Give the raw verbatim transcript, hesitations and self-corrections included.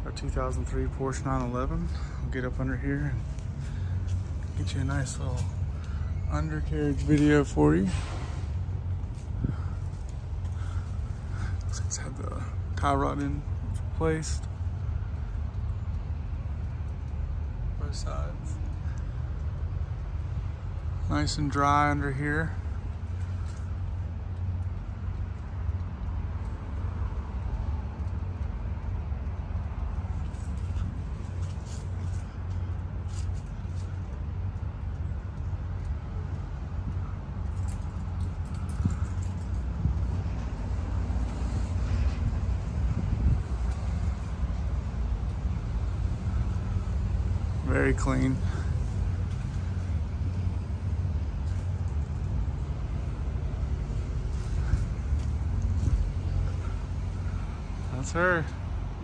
Our two thousand three Porsche nine eleven. I'll get up under here and get you a nice little undercarriage video for you. Looks like it's had the tie rod in placed. Both sides. Nice and dry under here. Very clean. That's her.